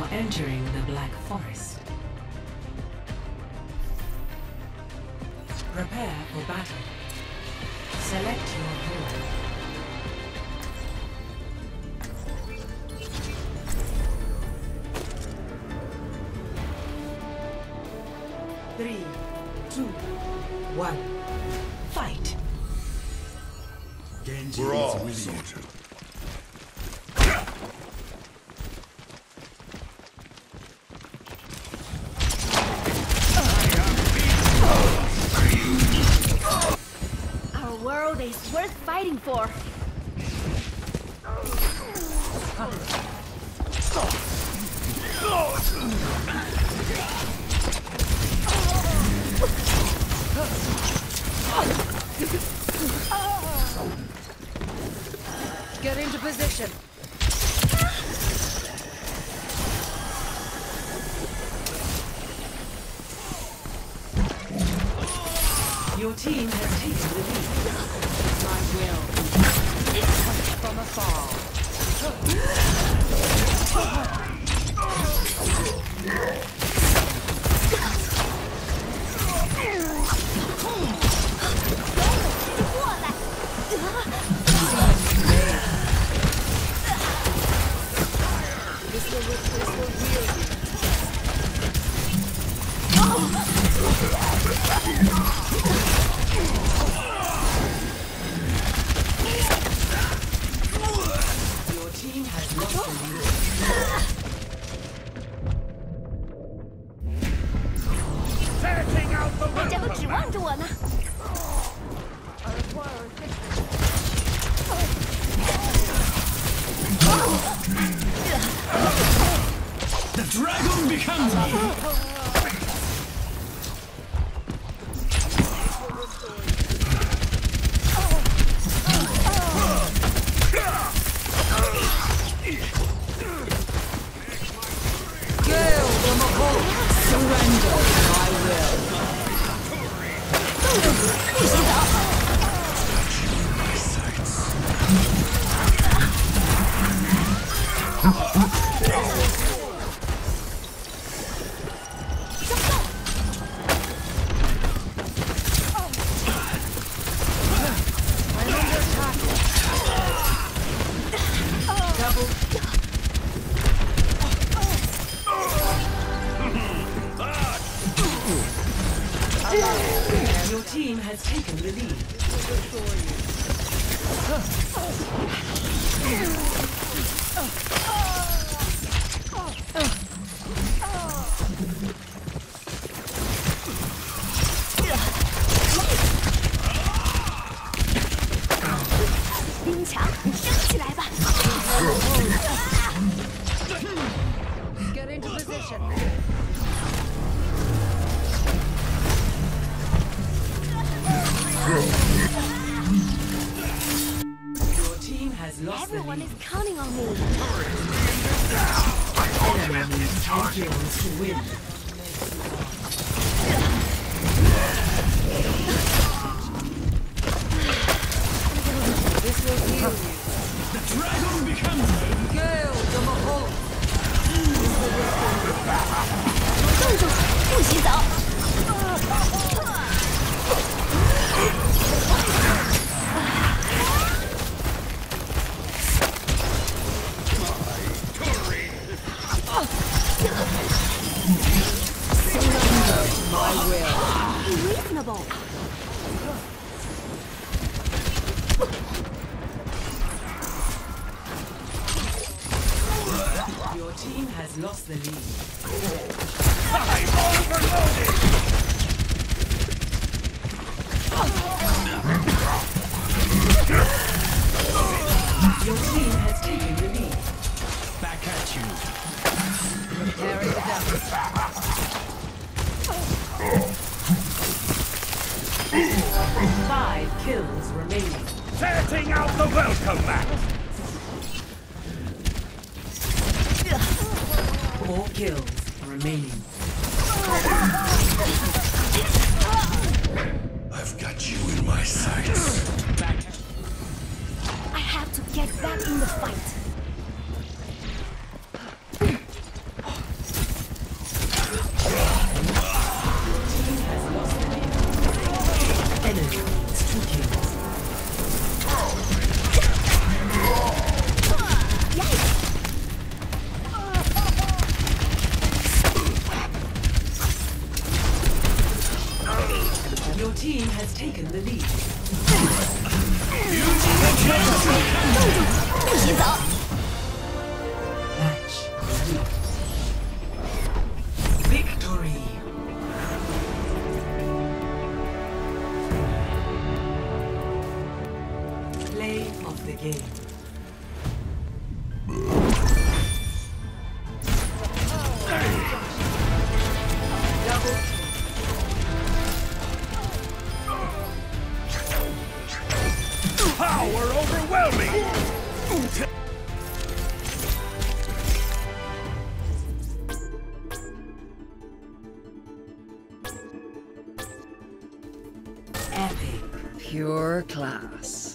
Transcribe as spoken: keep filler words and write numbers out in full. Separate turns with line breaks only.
Entering the Black Forest. Prepare for battle. Select your hero. Three, two, one, fight.
Genji We're all sorted.
Our world is worth fighting for.
Get into position.
Your team has taken the lead.
My will. From afar. This will this will heal you.
Your team has lost the lead.
大家都指望着我呢。
The dragon becomes me!
Surrender my will.
不洗澡。
Your team has taken the lead.
Get into position.
Your team has lost
Everyone
the
is
lead.
counting on me.
Enemy champions to win.
This will heal you.
The dragon becomes me!
Gale the Mahal.
动作，不洗澡。
My will.
Reasonable.
Your team has lost the lead.
I'm overloaded!
Your team has taken the lead.
Back at you.
Carry the devil.
Five kills remaining.
Setting out the welcome mat!
Four kills remaining.
I've got you in my sights. Back.
I have to get back in the fight.
taken the lead.
不洗澡。
Match three. Victory. Play of the game. Double
Power overwhelming!
epic.
Pure class.